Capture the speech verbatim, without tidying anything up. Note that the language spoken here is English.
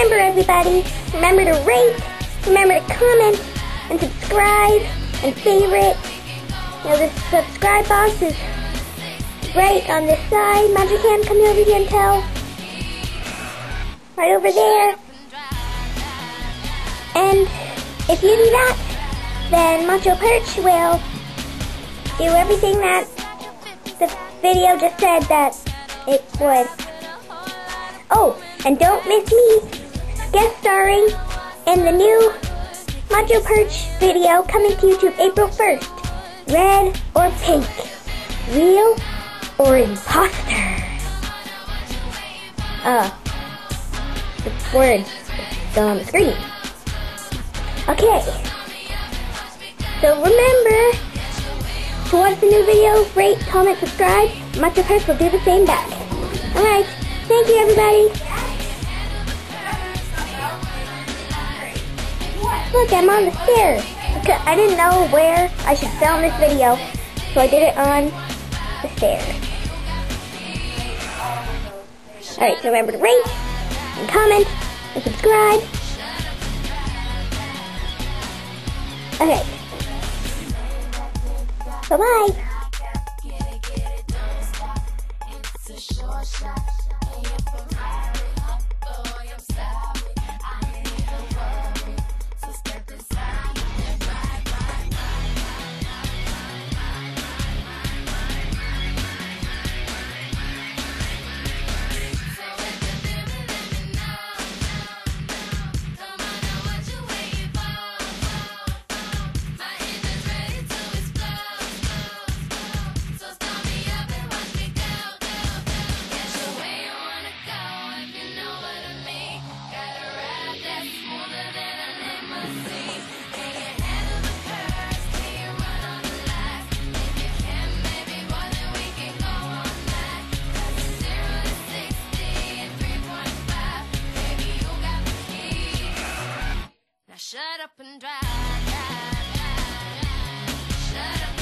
remember, everybody, remember to rate, remember to comment, and subscribe, and favorite. You know, the subscribe box is right on this side. Magic Hand, come over here and tell. Right over there. And if you do that, then Macho Perch will do everything that the video just said that it would. Oh, and don't miss me guest starring in the new Macho Perch video coming to YouTube April first. Red or pink? Real or imposter? Uh, the words still on the screen. Okay, so remember to watch the new video, rate, comment, subscribe. Macho Perch will do the same back. Alright, thank you everybody. Look, I'm on the stairs. I didn't know where I should film this video, so I did it on the stairs. Alright, so remember to rate, and comment, and subscribe. Okay. Bye-bye. Shut up and drive, drive, drive, drive. Shut up.